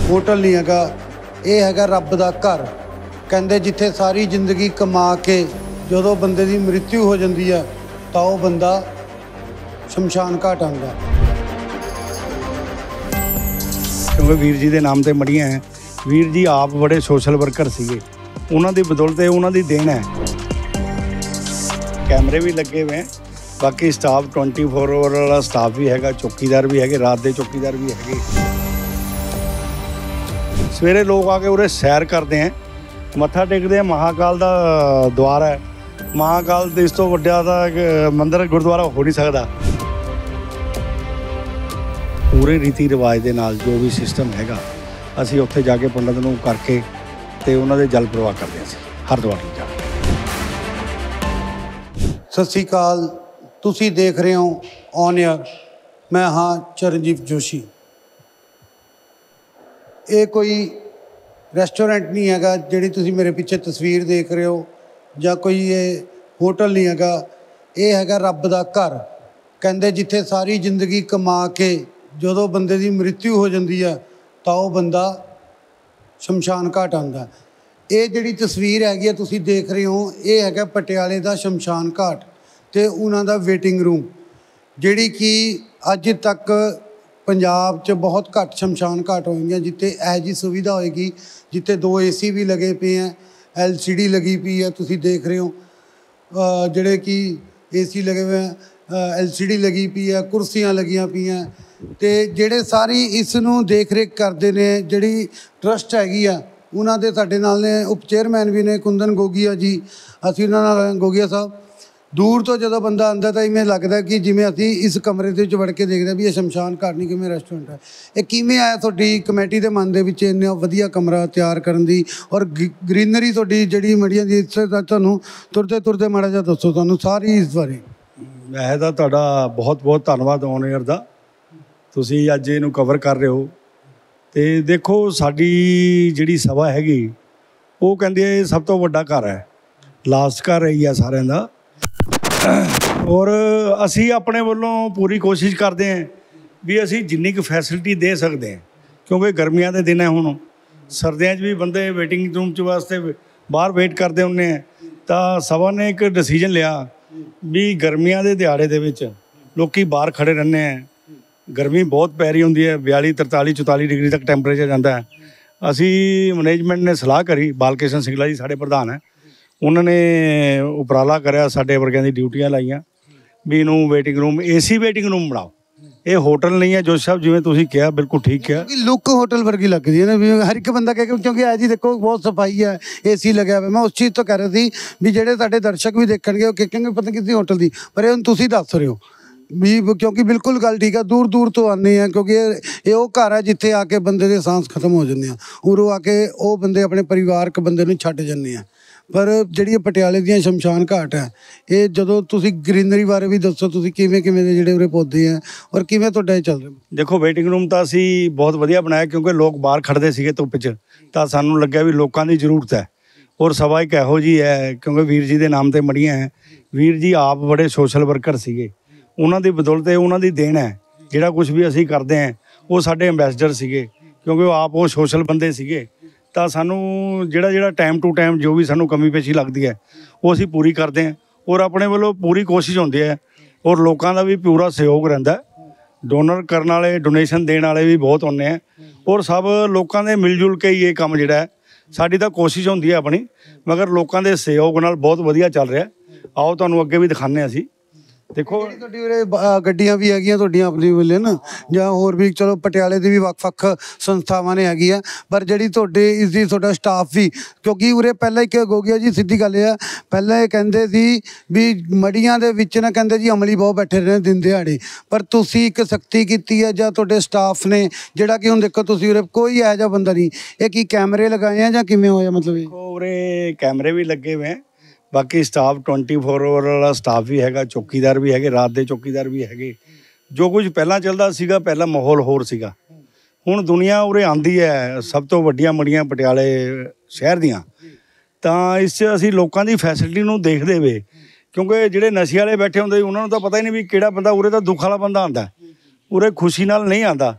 Hotel नहीं हैगा, ये हैगा रब दा घर। कहंदे जिथे सारी जिंदगी कमा के जदों बंदे दी मृत्यु हो जाती है तो वह बंदा शमशान घाट आंदा। क्योंकि वीर जी के नाम से मड़ियाँ हैं। वीर जी आप बड़े सोशल वर्कर सीगे, उन्हों की बदौलत उन्हों की देन है। कैमरे भी लगे हुए हैं, बाकी स्टाफ 24 आवर वाला स्टाफ भी है, चौकीदार भी है, रात के चौकीदार भी है। सवेरे लोग आके उरे सैर करते हैं, मत्था टेकते हैं। महाकाल का द्वार है, महाकाल इस तो वड्डा मंदिर गुरुद्वारा हो नहीं सकता। पूरे रीति रिवाज के नाल जो भी सिस्टम हैगा असी उत्थे जाके पंडित नूं करके ते उन्हां दे जल प्रवाह करते हैं। हरिद्वार में जाके सत श्री अकाल, तुसी देख रहे हो ऑन एयर। मैं हाँ चरणजीत जोशी। ये कोई रेस्टोरेंट नहीं हैगा जिहड़ी तुसी मेरे पीछे तस्वीर देख रहे हो, या कोई ये होटल नहीं हैगा, ये हैगा रब दा घर। कहंदे जिथे सारी जिंदगी कमा के जदों बंदे दी मृत्यु हो जाती है तो वह बंदा शमशान घाट आंदा। ये जिहड़ी तस्वीर हैगी तुसी देख रहे हो, ये हैगा पटियाले दा शमशान घाट ते उन्हां दा वेटिंग रूम, जिहड़ी कि अज तक पंजाब च बहुत घट शमशान घाट होएंगे जिते यह जी सुविधा होएगी, जिते 2 AC भी लगे पे हैं, LCD लगी पई है। तुसी देख रहे हो जिहड़े कि AC लगे हुए हैं, LCD लगी पई है, कुर्सियां लगियां पई हैं। ते जिहड़े सारी इस नूं देख रेख करते ने जिहड़ी ट्रस्ट हैगी आ, उन्हां दे साडे नाल ने उप चेयरमैन भी ने कुंदन गोगिया जी। असीं उन्हां नाल गोगिया साहब दूर तो जो बंदा आंदा तो इवें लगता कि जिमें असी इस कमरे के वड़ के देखते भी ये शमशान घाट नहीं किमें रेस्टोरेंट है। ये किमें आया थोड़ी कमेटी के मन के इन्ना वधिया कमरा तैयार करन दी और ग्रीनरी थोड़ी जी मड़ियां दी तुहानूं तुरते तुरते माड़ा जिहा दसो तुहानूं सारी इस बारे। वैसे तो तुहाडा बहुत बहुत धन्नवाद ऑन एयर दा, तुसीं अज इहनूं कवर कर रहे हो। तो देखो साडी जिहड़ी सभा हैगी वो कहंदे सब तो वड्डा घर है, लास्ट घर ही है सारिਆਂ ਦਾ। और असी अपने वालों पूरी कोशिश करते हैं भी असी जिन्नी क फैसिलिटी दे सकते हैं, क्योंकि गर्मियां के दिन है। हुण सर्दियों भी बंदे वेटिंग रूम च वास्ते बाहर वेट करते होंगे हैं। तो सभा ने एक डिसीजन लिया भी गर्मियां के दिहाड़े दे विच लोकी बाहर खड़े रहने हैं। गर्मी बहुत पै रही होंदी है, 42 43 44 डिग्री तक टैंपरेचर जाता है। असी मैनेजमेंट ने सलाह करी, बालकृष्ण सिंगला जी साढ़े प्रधान है, उन्होंने उपराला कराया, साढ़े वर्गों की ड्यूटियां लाइया भी इनू waiting room AC waiting room बनाओ। ये होटल नहीं है जोशी साहब, जिवें तुसीं कहा बिल्कुल ठीक किया। लुक होटल वर्गी लगती है ना भी हर एक बंदा कहे, क्योंकि है जी देखो बहुत सफाई है, AC लगे हुआ। मैं उस चीज़ तो कह रही थी भी जेडे साडे दर्शक भी देखणगे कहेंगे पता किसी होटल की, पर ये तुसीं दस रहे हो भी, क्योंकि बिल्कुल गल ठीक है। दूर दूर तो आने हैं, क्योंकि ये वो घर है जिथे आके बंदे के सांस खत्म हो जाते हैं, उरों आके वो बंदे अपने परिवारक बंदे नूं छड्ड जाते हैं। पर जिहड़ी पटियाले दी शमशान घाट है, ये जदों तुसीं ग्रीनरी बारे भी दसो, तुसीं किवें किवें दे जिहड़े उरे पौधे हैं और किवें तुहाडा चल रहा। देखो वेटिंग रूम तो असी बहुत वधिया बनाया, क्योंकि लोग बाहर खड़दे सीगे धुप्प च, तां सानूं लग्गिया भी लोकां दी जरूरत है। और सभा एक इहो जी है, क्योंकि वीर जी के नाम से मड़ियाँ हैं। वीर जी आप बड़े सोशल वर्कर सीगे, उन्हां दी बदौलत उन्हां दी देन है। जिहड़ा कुछ भी असी करते हैं वो साडे एंबैसडर सीगे, क्योंकि वो आप वो सोशल बंदे सीगे। तो सानू जिहड़ा टाइम टू टाइम जो भी सानू कमी पेशी लगती है वो असी पूरी करते हैं। और अपने वालों पूरी कोशिश होती है, और लोगों का भी पूरा सहयोग रहिंदा है। डोनर करने वाले, डोनेशन देने वाले भी बहुत होंगे हैं, और सब लोगों के मिलजुल के ही ये काम जिहड़ा है साडी तां कोशिश होंदी है अपनी, मगर लोगों के सहयोग नाल बहुत वधिया चल रहा है। आओ तुहानूं अगे भी दिखाने असी। देखो गड्डियां भी हैगियां तुहाडियां अपनी वेले ना, जां होर भी चलो पटियाले दी भी वक्-वक् संस्थावां ने हैगियां, पर जिहड़ी तुहाडे इसदी तुहाडा स्टाफ भी, क्योंकि उरे पहले एक गोगिया जी सीधी गल है, पहले कहंदे सी भी मड़ियां दे विच ना कहंदे जी अमली बहुत बैठे रहने दिन दिहाड़े, पर तुसीं एक सख्ती कीती है जां तुहाडे स्टाफ ने, जिहड़ा कि हुण देखो तुसीं उरे कोई इहो जिहा बंदा नहीं। ये की कैमरे लगाए हैं जां किवें होया? मतलब उरे कैमरे भी लगे हुए हैं, बाकी स्टाफ 24 आवर वाला स्टाफ भी है, चौकीदार भी है, रात के चौकीदार भी है। जो कुछ पहला चलता सीगा, पहला माहौल होर सीगा। हुण दुनिया उरे आंदी है, सब तो वड्डियां मड़ियां पटियाले शहर दियां, तां इस असीं लोकां दी फैसिलिटी नूं देखदे वे, क्योंकि जिहड़े नशे वाले बैठे होंदे उन्हां नूं तां पता ही नहीं भी किहड़ा बंदा उरे तां दुख वाला बंदा आंदा, उरे खुशी नाल नहीं आंदा।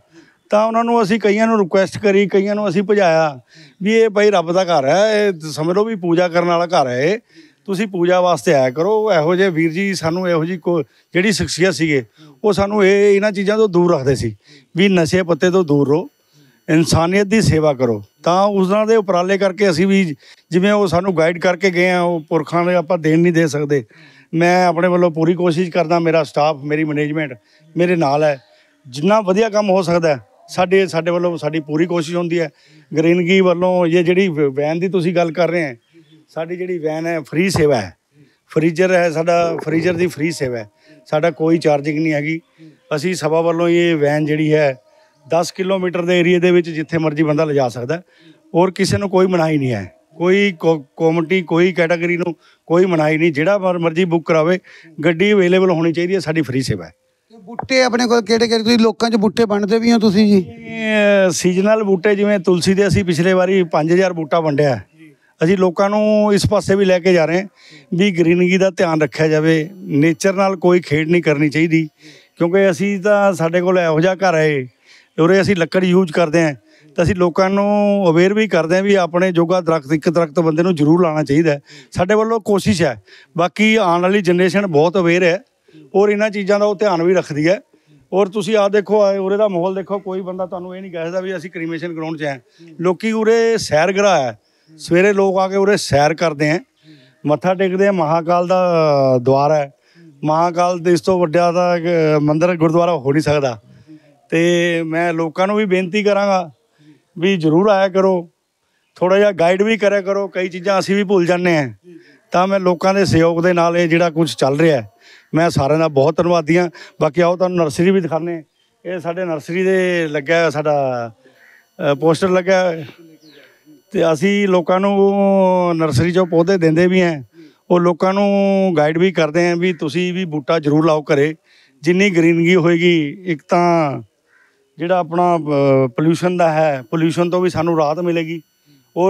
ਤਾਂ ਉਹਨਾਂ ਨੂੰ ਅਸੀਂ ਕਈਆਂ ਨੂੰ ਰਿਕੁਐਸਟ ਕਰੀ, ਕਈਆਂ ਨੂੰ ਅਸੀਂ ਭਜਾਇਆ ਵੀ ਇਹ ਭਾਈ ਰੱਬ ਦਾ ਘਰ ਹੈ, ਇਹ ਸਮਝ ਲਓ ਵੀ ਪੂਜਾ ਕਰਨ ਵਾਲਾ ਘਰ ਹੈ, ਇਹ ਤੁਸੀਂ ਪੂਜਾ ਵਾਸਤੇ ਆਇਆ ਕਰੋ। ਇਹੋ ਜਿਹੇ ਵੀਰ ਜੀ ਸਾਨੂੰ ਇਹੋ ਜਿਹੀ ਜਿਹੜੀ ਸ਼ਖਸੀਅਤ ਸੀਗੇ ਉਹ ਸਾਨੂੰ ਇਹਨਾਂ ਚੀਜ਼ਾਂ ਤੋਂ ਦੂਰ ਰੱਖਦੇ ਸੀ ਵੀ ਨਸ਼ੇ ਪੱਤੇ ਤੋਂ ਦੂਰ ਰਹੋ, ਇਨਸਾਨੀਅਤ ਦੀ ਸੇਵਾ ਕਰੋ। ਤਾਂ ਉਸ ਨਾਲ ਦੇ ਉਪਰਾਲੇ ਕਰਕੇ ਅਸੀਂ ਵੀ ਜਿਵੇਂ ਉਹ ਸਾਨੂੰ ਗਾਈਡ ਕਰਕੇ ਗਏ ਆ, ਉਹ ਪੁਰਖਾਂ ਦੇ ਆਪਾਂ ਦੇਣ ਨਹੀਂ ਦੇ ਸਕਦੇ। ਮੈਂ ਆਪਣੇ ਵੱਲੋਂ ਪੂਰੀ ਕੋਸ਼ਿਸ਼ ਕਰਦਾ, ਮੇਰਾ ਸਟਾਫ, ਮੇਰੀ ਮੈਨੇਜਮੈਂਟ ਮੇਰੇ ਨਾਲ ਹੈ, ਜਿੰਨਾ ਵਧੀਆ ਕੰਮ ਹੋ ਸਕਦਾ ਸਾਡੇ ਵੱਲੋਂ ਸਾਡੀ ਪੂਰੀ ਕੋਸ਼ਿਸ਼ ਹੁੰਦੀ ਹੈ। ਗ੍ਰੀਨਗੀ ਵੱਲੋਂ ਇਹ ਜਿਹੜੀ ਵੈਨ ਦੀ ਤੁਸੀਂ ਗੱਲ ਕਰ ਰਹੇ ਹੈ, ਸਾਡੀ ਜਿਹੜੀ ਵੈਨ ਹੈ ਫ੍ਰੀ ਸੇਵਾ ਹੈ। ਫਰੀਜ਼ਰ ਹੈ ਸਾਡਾ, ਫਰੀਜ਼ਰ ਦੀ ਫ੍ਰੀ ਸੇਵਾ ਹੈ, ਸਾਡਾ ਕੋਈ ਚਾਰਜਿੰਗ ਨਹੀਂ ਹੈਗੀ। ਅਸੀਂ ਸਭਾ ਵੱਲੋਂ ਇਹ ਵੈਨ ਜਿਹੜੀ ਹੈ 10 ਕਿਲੋਮੀਟਰ ਦੇ ਏਰੀਏ ਦੇ ਵਿੱਚ ਜਿੱਥੇ ਮਰਜ਼ੀ ਬੰਦਾ ਲਿਜਾ ਸਕਦਾ, ਔਰ ਕਿਸੇ ਨੂੰ ਕੋਈ ਮਨਾਹੀ ਨਹੀਂ ਹੈ, ਕੋਈ ਕਮਿਊਨਿਟੀ ਕੋਈ ਕੈਟਾਗਰੀ ਨੂੰ ਕੋਈ ਮਨਾਹੀ ਨਹੀਂ। ਜਿਹੜਾ ਮਰਜ਼ੀ ਬੁੱਕ ਕਰਾਵੇ, ਗੱਡੀ ਅਵੇਲੇਬਲ ਹੋਣੀ ਚਾਹੀਦੀ ਹੈ, ਸਾਡੀ ਫ੍ਰੀ ਸੇਵਾ ਹੈ। ਬੂਟੇ ਆਪਣੇ ਕੋਲ ਕਿਹੜੇ ਕਿਹੜੇ, ਤੁਸੀਂ ਲੋਕਾਂ 'ਚ ਬੂਟੇ ਵੰਡਦੇ ਵੀ ਹੋ ਤੁਸੀਂ ਜੀ? ਸੀਜ਼ਨਲ ਬੂਟੇ ਜਿਵੇਂ ਤੁਲਸੀ ਦੇ ਅਸੀਂ ਪਿਛਲੇ ਵਾਰੀ 5000 ਬੂਟਾ ਵੰਡਿਆ। ਅਸੀਂ ਲੋਕਾਂ ਨੂੰ ਇਸ ਪਾਸੇ ਵੀ ਲੈ ਕੇ ਜਾ ਰਹੇ ਵੀ ਗ੍ਰੀਨਰੀ ਦਾ ਧਿਆਨ ਰੱਖਿਆ ਜਾਵੇ, ਨੇਚਰ ਨਾਲ ਕੋਈ ਖੇਡ ਨਹੀਂ ਕਰਨੀ ਚਾਹੀਦੀ, ਕਿਉਂਕਿ ਅਸੀਂ ਤਾਂ ਸਾਡੇ ਕੋਲ ਇਹੋ ਜਿਹਾ ਘਰ ਹੈ ਉਰੇ ਅਸੀਂ ਲੱਕੜ ਯੂਜ ਕਰਦੇ ਹਾਂ, ਤਾਂ ਅਸੀਂ ਲੋਕਾਂ ਨੂੰ ਅਵੇਅਰ ਵੀ ਕਰਦੇ ਹਾਂ ਵੀ ਆਪਣੇ ਜੋਗਾ ਦਰਖਤ, ਇੱਕ ਦਰਖਤ ਬੰਦੇ ਨੂੰ ਜ਼ਰੂਰ ਲਾਉਣਾ ਚਾਹੀਦਾ। ਸਾਡੇ ਵੱਲੋਂ ਕੋਸ਼ਿਸ਼ ਹੈ, ਬਾਕੀ ਆਉਣ ਵਾਲੀ ਜਨਰੇਸ਼ਨ ਬਹੁਤ ਅਵੇਅਰ ਹੈ ਔਰ ਇਹਨਾਂ ਚੀਜ਼ਾਂ ਦਾ ਉਹ ਧਿਆਨ ਵੀ ਰੱਖਦੀ ਹੈ। ਔਰ ਤੁਸੀਂ ਆਹ ਦੇਖੋ, ਉਰੇ ਦਾ ਮਾਹੌਲ ਦੇਖੋ, ਕੋਈ ਬੰਦਾ ਤੁਹਾਨੂੰ ਇਹ ਨਹੀਂ ਕਹਿ ਸਕਦਾ ਵੀ ਅਸੀਂ ਕ੍ਰੀਮੇਸ਼ਨ ਗਰਾਊਂਡ 'ਚ ਹੈ। ਲੋਕੀ ਉਰੇ ਸੈਰ ਗ੍ਰਹਿ ਹੈ, ਸਵੇਰੇ ਲੋਕ ਆ ਕੇ ਉਰੇ ਸੈਰ ਕਰਦੇ ਹੈ, ਮੱਥਾ ਟੇਕਦੇ ਆ। ਮਹਾਕਾਲ ਦਾ ਦੁਆਰ ਹੈ, ਮਹਾਕਾਲ ਦੇ ਇਸ ਤੋਂ ਵੱਡਾ ਦਾ ਮੰਦਿਰ ਗੁਰਦੁਆਰਾ ਹੋ ਨਹੀਂ ਸਕਦਾ। ਅਤੇ ਮੈਂ ਲੋਕਾਂ ਨੂੰ ਵੀ ਬੇਨਤੀ ਕਰਾਂਗਾ ਵੀ ਜ਼ਰੂਰ ਆਇਆ ਕਰੋ, ਥੋੜ੍ਹਾ ਜਿਹਾ ਗਾਈਡ ਵੀ ਕਰਿਆ ਕਰੋ। ਕਈ ਚੀਜ਼ਾਂ ਅਸੀਂ ਵੀ ਭੁੱਲ ਜਾਂਦੇ ਹਾਂ, ਤਾਂ ਮੈਂ ਲੋਕਾਂ ਦੇ ਸਹਿਯੋਗ ਦੇ ਨਾਲ ਇਹ ਜਿਹੜਾ ਕੁਝ ਚੱਲ ਰਿਹਾ ਮੈਂ ਸਾਰਿਆਂ ਦਾ ਬਹੁਤ ਧੰਨਵਾਦੀ ਹਾਂ। ਬਾਕੀ ਆਓ ਤੁਹਾਨੂੰ ਨਰਸਰੀ ਵੀ ਦਿਖਾਉਂਦੇ। ਇਹ ਸਾਡੇ ਨਰਸਰੀ ਦੇ ਲੱਗਿਆ ਹੋਇਆ ਸਾਡਾ ਪੋਸਟਰ ਲੱਗਿਆ ਹੋਇਆ, ਅਤੇ ਅਸੀਂ ਲੋਕਾਂ ਨੂੰ ਨਰਸਰੀ 'ਚੋਂ ਪੌਦੇ ਦਿੰਦੇ ਵੀ ਹੈ, ਉਹ ਲੋਕਾਂ ਨੂੰ ਗਾਈਡ ਵੀ ਕਰਦੇ ਹਾਂ ਵੀ ਤੁਸੀਂ ਵੀ ਬੂਟਾ ਜ਼ਰੂਰ ਲਾਓ ਘਰੇ। ਜਿੰਨੀ ਗ੍ਰੀਨਰੀ ਹੋਏਗੀ, ਇੱਕ ਤਾਂ ਜਿਹੜਾ ਆਪਣਾ ਪੋਲਿਊਸ਼ਨ ਦਾ ਹੈ, ਪੋਲਿਊਸ਼ਨ ਤੋਂ ਵੀ ਸਾਨੂੰ ਰਾਹਤ ਮਿਲੇਗੀ, ਔਰ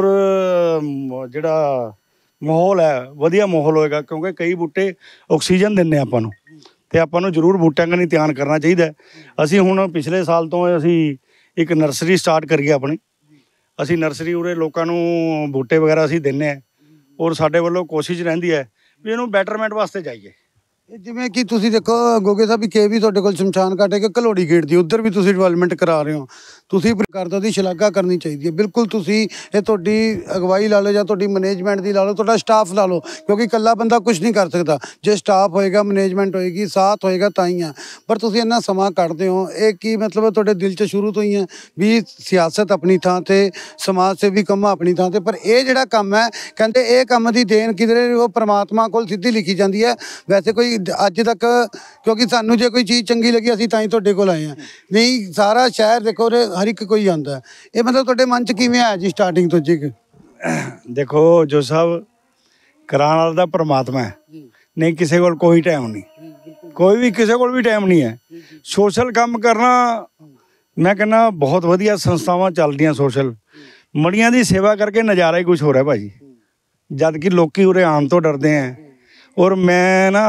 ਜਿਹੜਾ ਮਾਹੌਲ ਹੈ ਵਧੀਆ ਮਾਹੌਲ ਹੋਏਗਾ, ਕਿਉਂਕਿ ਕਈ ਬੂਟੇ ਆਕਸੀਜਨ ਦਿੰਦੇ ਆਪਾਂ ਨੂੰ, ਅਤੇ ਆਪਾਂ ਨੂੰ ਜ਼ਰੂਰ ਬੂਟਿਆਂ ਕਨੀ ਧਿਆਨ ਕਰਨਾ ਚਾਹੀਦਾ। ਅਸੀਂ ਹੁਣ ਪਿਛਲੇ ਸਾਲ ਤੋਂ ਅਸੀਂ ਇੱਕ ਨਰਸਰੀ ਸਟਾਰਟ ਕਰੀਏ ਆਪਣੀ। ਅਸੀਂ ਨਰਸਰੀ ਉਰੇ ਲੋਕਾਂ ਨੂੰ ਬੂਟੇ ਵਗੈਰਾ ਅਸੀਂ ਦਿੰਦੇ ਹਾਂ, ਔਰ ਸਾਡੇ ਵੱਲੋਂ ਕੋਸ਼ਿਸ਼ ਰਹਿੰਦੀ ਹੈ ਵੀ ਇਹਨੂੰ ਬੈਟਰਮੈਂਟ ਵਾਸਤੇ ਜਾਈਏ। ਜਿਵੇਂ ਕਿ ਤੁਸੀਂ ਦੇਖੋ ਗੋਗੇ ਸਾਹਿਬ, ਕਿ ਵੀ ਤੁਹਾਡੇ ਕੋਲ ਸ਼ਮਸ਼ਾਨ ਘਾਟ ਹੈ ਕਿ ਘਲੋੜੀ ਗੇਟ ਦੀ, ਉੱਧਰ ਵੀ ਤੁਸੀਂ ਡਿਵੈਲਪਮੈਂਟ ਕਰਾ ਰਹੇ ਹੋ, ਤੁਸੀਂ ਕਰਦਾ ਦੀ ਸ਼ਲਾਘਾ ਕਰਨੀ ਚਾਹੀਦੀ ਹੈ। ਬਿਲਕੁਲ ਤੁਸੀਂ ਇਹ ਤੁਹਾਡੀ ਅਗਵਾਈ ਲਾ ਲਓ ਜਾਂ ਤੁਹਾਡੀ ਮੈਨੇਜਮੈਂਟ ਦੀ ਲਾ ਲਓ, ਤੁਹਾਡਾ ਸਟਾਫ ਲਾ ਲਓ, ਕਿਉਂਕਿ ਇਕੱਲਾ ਬੰਦਾ ਕੁਝ ਨਹੀਂ ਕਰ ਸਕਦਾ। ਜੇ ਸਟਾਫ ਹੋਏਗਾ, ਮੈਨੇਜਮੈਂਟ ਹੋਏਗੀ, ਸਾਥ ਹੋਏਗਾ ਤਾਂ ਹੀ ਆ। ਪਰ ਤੁਸੀਂ ਇੰਨਾ ਸਮਾਂ ਕੱਢਦੇ ਹੋ, ਇਹ ਕੀ ਮਤਲਬ ਤੁਹਾਡੇ ਦਿਲ 'ਚ ਸ਼ੁਰੂ ਤੋਂ ਹੀ ਹੈ ਵੀ ਸਿਆਸਤ ਆਪਣੀ ਥਾਂ 'ਤੇ, ਸਮਾਜ ਸੇਵੀ ਕੰਮ ਆਪਣੀ ਥਾਂ 'ਤੇ, ਪਰ ਇਹ ਜਿਹੜਾ ਕੰਮ ਹੈ ਕਹਿੰਦੇ ਇਹ ਕੰਮ ਦੀ ਦੇਣ ਕਿਧਰੇ ਉਹ ਪਰਮਾਤਮਾ ਕੋਲ ਸਿੱਧੀ ਲਿਖੀ ਜਾਂਦੀ ਹੈ। ਵੈਸੇ ਕੋਈ ਅੱਜ ਤੱਕ, ਕਿਉਂਕਿ ਸਾਨੂੰ ਜੇ ਕੋਈ ਚੀਜ਼ ਚੰਗੀ ਲੱਗੀ ਅਸੀਂ ਤਾਂ ਹੀ ਤੁਹਾਡੇ ਕੋਲ ਆਏ ਹਾਂ, ਨਹੀਂ ਸਾਰਾ ਸ਼ਹਿਰ ਦੇਖੋ ਹਰ ਇੱਕ ਕੋਈ ਆਉਂਦਾ। ਇਹ ਮਤਲਬ ਤੁਹਾਡੇ ਮਨ 'ਚ ਕਿਵੇਂ ਆਇਆ ਜੀ ਸਟਾਰਟਿੰਗ ਤੋਂ ਜੀ? ਦੇਖੋ ਜੋ ਸਾਹਿਬ, ਕਰਾਉਣ ਵਾਲਾ ਦਾ ਪਰਮਾਤਮਾ ਹੈ, ਨਹੀਂ ਕਿਸੇ ਕੋਲ ਕੋਈ ਟਾਈਮ ਨਹੀਂ, ਕੋਈ ਵੀ ਕਿਸੇ ਕੋਲ ਵੀ ਟਾਈਮ ਨਹੀਂ ਹੈ। ਸੋਸ਼ਲ ਕੰਮ ਕਰਨਾ ਮੈਂ ਕਹਿੰਦਾ ਬਹੁਤ ਵਧੀਆ ਸੰਸਥਾਵਾਂ ਚੱਲਦੀਆਂ ਸੋਸ਼ਲ, ਮੜੀਆਂ ਦੀ ਸੇਵਾ ਕਰਕੇ ਨਜ਼ਾਰਾ ਹੀ ਕੁਛ ਹੋ ਰਿਹਾ ਭਾਜੀ, ਜਦ ਕਿ ਲੋਕੀ ਉਰੇ ਆਉਣ ਤੋਂ ਡਰਦੇ ਹੈ। ਔਰ ਮੈਂ ਨਾ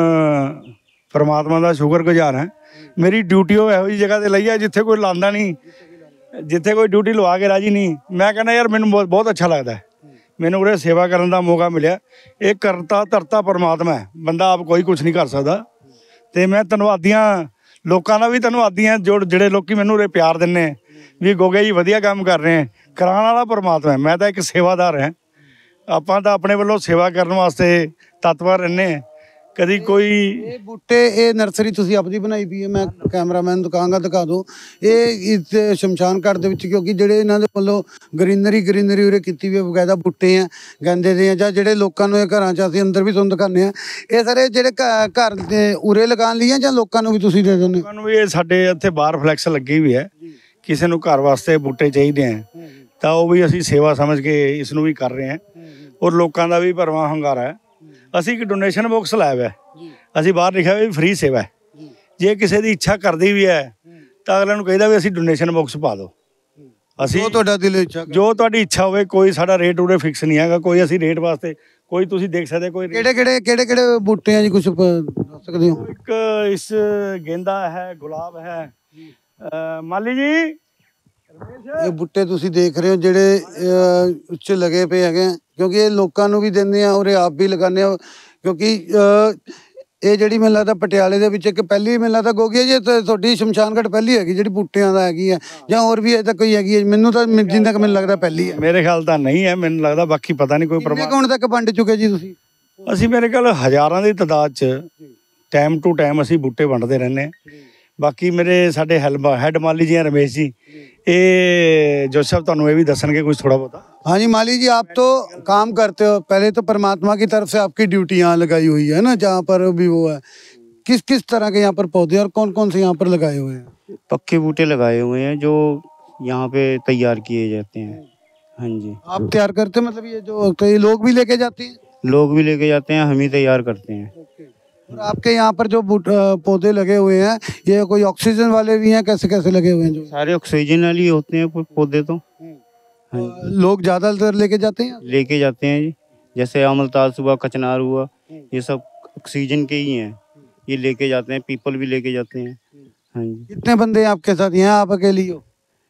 ਪਰਮਾਤਮਾ ਦਾ ਸ਼ੁਕਰਗੁਜ਼ਾਰ ਹਾਂ, ਮੇਰੀ ਡਿਊਟੀ ਉਹ ਇਹੋ ਜਿਹੀ ਜਗ੍ਹਾ 'ਤੇ ਲਈ ਹੈ ਜਿੱਥੇ ਕੋਈ ਲਾਉਂਦਾ ਨਹੀਂ, ਜਿੱਥੇ ਕੋਈ ਡਿਊਟੀ ਲਵਾ ਕੇ ਰਾਜੀ ਨਹੀਂ। ਮੈਂ ਕਹਿੰਦਾ ਯਾਰ ਮੈਨੂੰ ਬਹੁਤ ਅੱਛਾ ਲੱਗਦਾ, ਮੈਨੂੰ ਉਰੇ ਸੇਵਾ ਕਰਨ ਦਾ ਮੌਕਾ ਮਿਲਿਆ। ਇਹ ਕਰਤਾ ਧਰਤਾ ਪਰਮਾਤਮਾ ਹੈ, ਬੰਦਾ ਆਪ ਕੋਈ ਕੁਛ ਨਹੀਂ ਕਰ ਸਕਦਾ। ਅਤੇ ਮੈਂ ਧੰਨਵਾਦੀ ਹਾਂ, ਲੋਕਾਂ ਦਾ ਵੀ ਧੰਨਵਾਦੀ ਹਾਂ ਜਿਹੜੇ ਲੋਕੀ ਮੈਨੂੰ ਉਰੇ ਪਿਆਰ ਦਿੰਦੇ ਵੀ ਗੋਗੇ ਜੀ ਵਧੀਆ ਕੰਮ ਕਰ ਰਹੇ ਹੈ। ਕਰਾਉਣ ਵਾਲਾ ਪਰਮਾਤਮਾ ਹੈ, ਮੈਂ ਤਾਂ ਇੱਕ ਸੇਵਾਦਾਰ ਹਾਂ। ਆਪਾਂ ਤਾਂ ਆਪਣੇ ਵੱਲੋਂ ਸੇਵਾ ਕਰਨ ਵਾਸਤੇ ਤਤਪਰ ਰਹਿੰਦੇ ਹਾਂ। ਕਦੀ ਕੋਈ ਇਹ ਬੂਟੇ, ਇਹ ਨਰਸਰੀ ਤੁਸੀਂ ਆਪਣੀ ਬਣਾਈ ਵੀ ਹੈ, ਮੈਂ ਕੈਮਰਾਮੈਨ ਦੁਕਾਨ ਦਿਖਾ ਦਿਓ। ਇਹ ਇਸ ਸ਼ਮਸ਼ਾਨ ਘਾਟ ਦੇ ਵਿੱਚ, ਕਿਉਂਕਿ ਜਿਹੜੇ ਇਹਨਾਂ ਦੇ ਵੱਲੋਂ ਗਰੀਨਰੀ ਉਰੇ ਕੀਤੀ ਵੀ ਬਕਾਇਦਾ ਬੂਟੇ ਆ ਗੰਦੇ ਦੇ ਆ, ਜਾਂ ਜਿਹੜੇ ਲੋਕਾਂ ਨੂੰ ਇਹ ਘਰਾਂ 'ਚ ਅਸੀਂ ਅੰਦਰ ਵੀ ਤੁਹਾਨੂੰ ਦਿਖਾਉਂਦੇ ਹਾਂ, ਇਹ ਸਾਰੇ ਜਿਹੜੇ ਘਰ ਦੇ ਉਰੇ ਲਗਾਉਣ ਲਈ ਆ ਜਾਂ ਲੋਕਾਂ ਨੂੰ ਵੀ ਤੁਸੀਂ ਦੇ ਦਿੰਦੇ? ਲੋਕਾਂ ਨੂੰ ਵੀ ਇਹ ਸਾਡੇ ਇੱਥੇ ਬਾਹਰ ਫਲੈਕਸ ਲੱਗੀ ਵੀ ਹੈ, ਕਿਸੇ ਨੂੰ ਘਰ ਵਾਸਤੇ ਬੂਟੇ ਚਾਹੀਦੇ ਆ ਤਾਂ ਉਹ ਵੀ ਅਸੀਂ ਸੇਵਾ ਸਮਝ ਕੇ ਇਸ ਨੂੰ ਵੀ ਕਰ ਰਹੇ ਹਾਂ। ਔਰ ਲੋਕਾਂ ਦਾ ਵੀ ਭਰਵਾਂ ਹੁੰਗਾਰਾ ਹੈ। ਅਸੀਂ ਇੱਕ ਡੋਨੇਸ਼ਨ ਬਾਕਸ ਲਾਇਆ ਹੋਇਆ, ਅਸੀਂ ਬਾਹਰ ਲਿਖਿਆ ਵੀ ਫ੍ਰੀ ਸੇਵਾ। ਜੇ ਕਿਸੇ ਦੀ ਇੱਛਾ ਕਰਦੀ ਵੀ ਹੈ ਤਾਂ ਅਗਲੇ ਨੂੰ ਕਹੀਦਾ ਵੀ ਅਸੀਂ ਡੋਨੇਸ਼ਨ ਬਾਕਸ ਪਾ ਦਿਓ। ਅਸੀਂ ਤੁਹਾਡਾ ਦਿਲ ਇੱਛਾ, ਜੋ ਤੁਹਾਡੀ ਇੱਛਾ ਹੋਵੇ, ਕੋਈ ਸਾਡਾ ਰੇਟ ਉਰੇ ਫਿਕਸ ਨਹੀਂ ਹੈਗਾ, ਕੋਈ ਅਸੀਂ ਰੇਟ ਵਾਸਤੇ ਕੋਈ ਤੁਸੀਂ ਦੇਖ ਸਕਦੇ ਕੋਈ। ਕਿਹੜੇ ਬੂਟੇ ਆ ਜੀ, ਕੁਝ ਦੱਸ ਸਕਦੇ ਹੋ? ਇੱਕ ਇਸ ਗੇਂਦਾ ਹੈ, ਗੁਲਾਬ ਹੈ, ਮਾਲੀ ਜੀ ਇਹ ਬੂਟੇ ਤੁਸੀਂ ਦੇਖ ਰਹੇ ਹੋ ਜਿਹੜੇ ਉੱਚ ਲਗੇ ਪਏ ਹੈਗੇ ਆ, ਕਿਉਂਕਿ ਇਹ ਲੋਕਾਂ ਨੂੰ ਵੀ ਦਿੰਦੇ ਆ ਔਰ ਇਹ ਆਪ ਵੀ ਲਗਾਉਂਦੇ ਆ, ਕਿਉਂਕਿ ਇਹ ਜਿਹੜੀ ਮੈਨੂੰ ਲੱਗਦਾ ਪਟਿਆਲੇ ਦੇ ਵਿੱਚ ਇੱਕ ਪਹਿਲੀ ਮੈਨੂੰ ਲੱਗਦਾ ਗੋਗੀ ਜੀ ਤੁਹਾਡੀ ਸ਼ਮਸ਼ਾਨ ਘਾਟ ਪਹਿਲੀ ਹੈਗੀ ਜਿਹੜੀ ਬੂਟਿਆਂ ਦਾ ਹੈਗੀ ਹੈ, ਜਾਂ ਹੋਰ ਵੀ ਅਜੇ ਤੱਕ ਕੋਈ ਹੈਗੀ ਹੈ? ਮੈਨੂੰ ਤਾਂ ਜਿੰਨਾ ਕੁ ਮੈਨੂੰ ਲੱਗਦਾ ਪਹਿਲੀ ਹੈ। ਮੇਰੇ ਖਿਆਲ ਤਾਂ ਨਹੀਂ ਹੈ, ਮੈਨੂੰ ਲੱਗਦਾ, ਬਾਕੀ ਪਤਾ ਨਹੀਂ ਕੋਈ ਕਿੰਨੇ ਕੁ ਹੁਣ ਤੱਕ ਵੰਡ ਚੁੱਕੇ ਜੀ ਤੁਸੀਂ? ਅਸੀਂ ਮੇਰੇ ਖਿਆਲ ਹਜ਼ਾਰਾਂ ਦੀ ਤਾਦਾਦ 'ਚ ਟਾਈਮ ਟੂ ਟਾਈਮ ਅਸੀਂ ਬੂਟੇ ਵੰਡਦੇ ਰਹਿੰਦੇ ਹਾਂ। ਬਾਕੀ ਮੇਰੇ ਸਾਡੇ ਹੈਡ ਮਾਲੀ जी हैं रमेश जी, ये जोश साहब ਤੁਹਾਨੂੰ ਇਹ ਵੀ ਦੱਸਣਗੇ कुछ थोड़ा बहुत। हाँ जी माली जी, आप तो काम करते हो, पहले तो परमात्मा की तरफ से आपकी ड्यूटी यहाँ लगाई हुई है ना, जहाँ पर भी वो है। किस किस तरह के यहाँ पर पौधे और कौन कौन से यहाँ पर लगाए हुए हैं? पक्के बूटे लगाए हुए हैं जो यहाँ पे तैयार किए जाते हैं। हाँ जी। आप तैयार करते हैं? मतलब ये जो कई लोग भी लेके जाते हैं? लोग भी लेके जाते हैं, हम ही तैयार करते हैं। और आपके यहाँ पर जो पौधे लगे हुए हैं, ये कोई ऑक्सीजन वाले भी हैं? कैसे कैसे लगे हुए हैं? जो सारे ऑक्सीजन वाले होते हैं पौधे तो। हाँ, लोग ज्यादातर लेके जाते हैं? लेके जाते हैं जी, जैसे अमलतास हुआ, कचनार हुआ, ये सब ऑक्सीजन के ही हैं, ये लेके जाते हैं। पीपल भी लेके जाते हैं। हाँ जी। कितने बंदे हैं आपके साथ? यहाँ आप अकेले हो?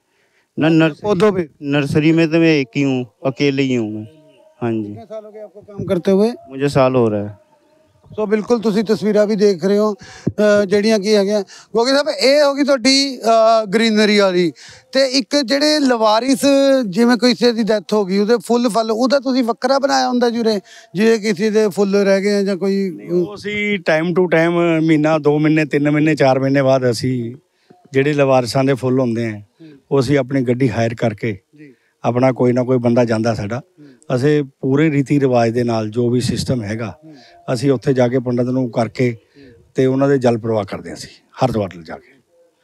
पौधों पे नर्सरी में तो मैं एक ही हूँ, अकेले ही हूँ मैं। हाँ जी। कितने साल हो गए आपको काम करते हुए? मुझे साल हो रहा है। ਸੋ ਬਿਲਕੁਲ ਤੁਸੀਂ ਤਸਵੀਰਾਂ ਵੀ ਦੇਖ ਰਹੇ ਹੋ ਜਿਹੜੀਆਂ ਕੀ ਹੈਗੀਆਂ। ਗੋਗੀ ਸਾਹਿਬ, ਇਹ ਹੋ ਗਈ ਤੁਹਾਡੀ ਗ੍ਰੀਨਰੀ ਵਾਲੀ, ਤੇ ਇੱਕ ਜਿਹੜੇ ਲਵਾਰਿਸ, ਜਿਵੇਂ ਕਿਸੇ ਦੀ ਡੈਥ ਹੋ ਗਈ ਉਹਦੇ ਫੁੱਲ ਫਲ, ਉਹਦਾ ਤੁਸੀਂ ਵੱਖਰਾ ਬਣਾਇਆ ਹੁੰਦਾ ਜੁਰੇ, ਜਿਵੇਂ ਕਿਸੇ ਦੇ ਫੁੱਲ ਰਹਿ ਗਏ ਆ ਜਾਂ ਕੋਈ? ਉਹ ਅਸੀਂ ਟਾਈਮ ਟੂ ਟਾਈਮ, ਮਹੀਨਾ 2 ਮਹੀਨੇ 3 ਮਹੀਨੇ 4 ਮਹੀਨੇ ਬਾਅਦ ਅਸੀਂ ਜਿਹੜੇ ਲਵਾਰਿਸਾਂ ਦੇ ਫੁੱਲ ਹੁੰਦੇ ਆ ਉਹ ਅਸੀਂ ਆਪਣੀ ਗੱਡੀ ਹਾਇਰ ਕਰਕੇ, ਆਪਣਾ ਕੋਈ ਨਾ ਕੋਈ ਬੰਦਾ ਜਾਂਦਾ ਸਾਡਾ, ਅਸੀਂ ਪੂਰੇ ਰੀਤੀ ਰਿਵਾਜ ਦੇ ਨਾਲ ਜੋ ਵੀ ਸਿਸਟਮ ਹੈਗਾ ਅਸੀਂ ਉੱਥੇ ਜਾ ਕੇ ਪੰਡਤ ਨੂੰ ਕਰਕੇ ਤੇ ਉਹਨਾਂ ਦੇ ਜਲ ਪ੍ਰਵਾਹ ਕਰਦੇ ਹਾਂ ਅਸੀਂ ਹਰਿਦੁਆਰ ਲਿਜਾ ਕੇ।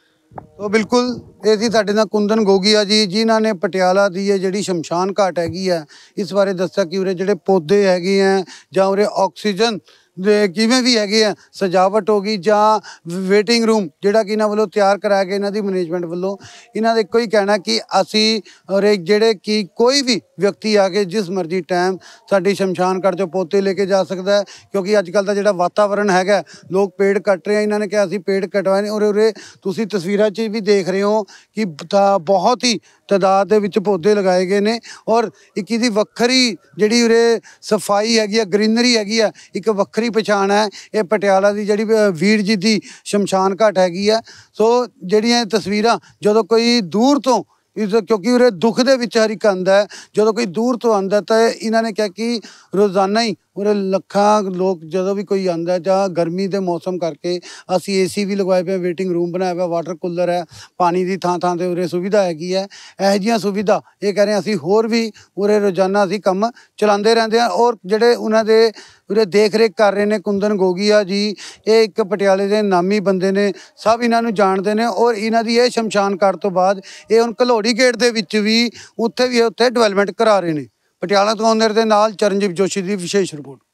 ਤੋ ਬਿਲਕੁਲ ਇਹ ਸੀ ਸਾਡੇ ਨਾਲ ਕੁੰਦਨ ਗੋਗੀਆ ਜੀ, ਜਿਨ੍ਹਾਂ ਨੇ ਪਟਿਆਲਾ ਦੀ ਇਹ ਜਿਹੜੀ ਸ਼ਮਸ਼ਾਨ ਘਾਟ ਹੈਗੀ ਹੈ ਇਸ ਬਾਰੇ ਦੱਸਿਆ ਕਿ ਉਰੇ ਜਿਹੜੇ ਪੌਦੇ ਹੈਗੇ ਆ ਜਾਂ ਉਰੇ ਆਕਸੀਜਨ ਦੇ ਕਿਵੇਂ ਵੀ ਹੈਗੇ ਆ, ਸਜਾਵਟ ਹੋ ਗਈ ਜਾਂ ਵੇਟਿੰਗ ਰੂਮ ਜਿਹੜਾ ਕਿ ਇਹਨਾਂ ਵੱਲੋਂ ਤਿਆਰ ਕਰਾਇਆ ਗਿਆ ਇਹਨਾਂ ਦੀ ਮੈਨੇਜਮੈਂਟ ਵੱਲੋਂ। ਇਹਨਾਂ ਦਾ ਇੱਕੋ ਹੀ ਕਹਿਣਾ ਕਿ ਅਸੀਂ ਔਰ ਜਿਹੜੇ ਕਿ ਕੋਈ ਵੀ ਵਿਅਕਤੀ ਆ ਕੇ ਜਿਸ ਮਰਜ਼ੀ ਟਾਈਮ ਸਾਡੀ ਸ਼ਮਸ਼ਾਨ ਘਾਟ 'ਚੋਂ ਪੌਦੇ ਲੈ ਕੇ ਜਾ ਸਕਦਾ ਹੈ, ਕਿਉਂਕਿ ਅੱਜ ਕੱਲ੍ਹ ਦਾ ਜਿਹੜਾ ਵਾਤਾਵਰਨ ਹੈਗਾ, ਲੋਕ ਪੇੜ ਕੱਟ ਰਹੇ ਆ। ਇਹਨਾਂ ਨੇ ਕਿਹਾ ਅਸੀਂ ਪੇੜ ਕਟਵਾਏ ਨੇ, ਔਰ ਉਰੇ ਤੁਸੀਂ ਤਸਵੀਰਾਂ 'ਚ ਵੀ ਦੇਖ ਰਹੇ ਹੋ ਕਿ ਬਹੁਤ ਹੀ ਤਾਦਾਦ ਦੇ ਵਿੱਚ ਪੌਦੇ ਲਗਾਏ ਗਏ ਨੇ, ਔਰ ਇੱਕ ਇਹਦੀ ਵੱਖਰੀ ਜਿਹੜੀ ਉਰੇ ਸਫਾਈ ਹੈਗੀ ਆ, ਗ੍ਰੀਨਰੀ ਹੈਗੀ ਆ, ਇੱਕ ਵੱਖਰੀ ਪਛਾਣ ਹੈ। ਇਹ ਪਟਿਆਲਾ ਦੀ ਜਿਹੜੀ ਵੀਰ ਜੀ ਦੀ ਸ਼ਮਸ਼ਾਨ ਘਾਟ ਹੈਗੀ ਆ। ਸੋ ਜਿਹੜੀਆਂ ਤਸਵੀਰਾਂ ਜਦੋਂ ਕੋਈ ਦੂਰ ਤੋਂ ਕਿਉਂਕਿ ਉਰੇ ਦੁੱਖ ਦੇ ਵਿੱਚ ਹਰ ਇੱਕ ਆਉਂਦਾ ਹੈ, ਜਦੋਂ ਕੋਈ ਦੂਰ ਤੋਂ ਆਉਂਦਾ ਤਾਂ ਇਹਨਾਂ ਨੇ ਕਿਹਾ ਕਿ ਰੋਜ਼ਾਨਾ ਹੀ ਉਰੇ ਲੱਖਾਂ ਲੋਕ ਜਦੋਂ ਵੀ ਕੋਈ ਆਉਂਦਾ, ਜਾਂ ਗਰਮੀ ਦੇ ਮੌਸਮ ਕਰਕੇ ਅਸੀਂ ਏਸੀ ਵੀ ਲਗਵਾਏ ਪਏ, ਵੇਟਿੰਗ ਰੂਮ ਬਣਾਇਆ ਹੋਇਆ, ਵਾਟਰ ਕੂਲਰ ਹੈ, ਪਾਣੀ ਦੀ ਥਾਂ ਥਾਂ 'ਤੇ ਉਰੇ ਸੁਵਿਧਾ ਹੈਗੀ ਹੈ। ਇਹੋ ਜਿਹੀਆਂ ਸੁਵਿਧਾ ਇਹ ਕਹਿ ਰਹੇ ਅਸੀਂ ਹੋਰ ਵੀ ਉਰੇ ਰੋਜ਼ਾਨਾ ਅਸੀਂ ਕੰਮ ਚਲਾਉਂਦੇ ਰਹਿੰਦੇ ਹਾਂ। ਔਰ ਜਿਹੜੇ ਉਹਨਾਂ ਦੇ ਉਰੇ ਦੇਖ ਰੇਖ ਕਰ ਰਹੇ ਨੇ ਕੁੰਦਨ ਗੋਗੀਆ ਜੀ, ਇਹ ਇੱਕ ਪਟਿਆਲੇ ਦੇ ਨਾਮੀ ਬੰਦੇ ਨੇ, ਸਭ ਇਹਨਾਂ ਨੂੰ ਜਾਣਦੇ ਨੇ। ਔਰ ਇਹਨਾਂ ਦੀ ਇਹ ਸ਼ਮਸ਼ਾਨ ਘਾਟ ਤੋਂ ਬਾਅਦ ਇਹ ਹੁਣ ਘਲੋੜੀ ਗੇਟ ਦੇ ਵਿੱਚ ਵੀ ਉੱਥੇ ਡਿਵੈਲਪਮੈਂਟ ਕਰਾ ਰਹੇ ਨੇ। ਪਟਿਆਲਾ ਤੋਂ ਆਨਰ ਦੇ ਨਾਲ ਚਰਨਜੀਤ ਜੋਸ਼ੀ ਦੀ ਵਿਸ਼ੇਸ਼ ਰਿਪੋਰਟ।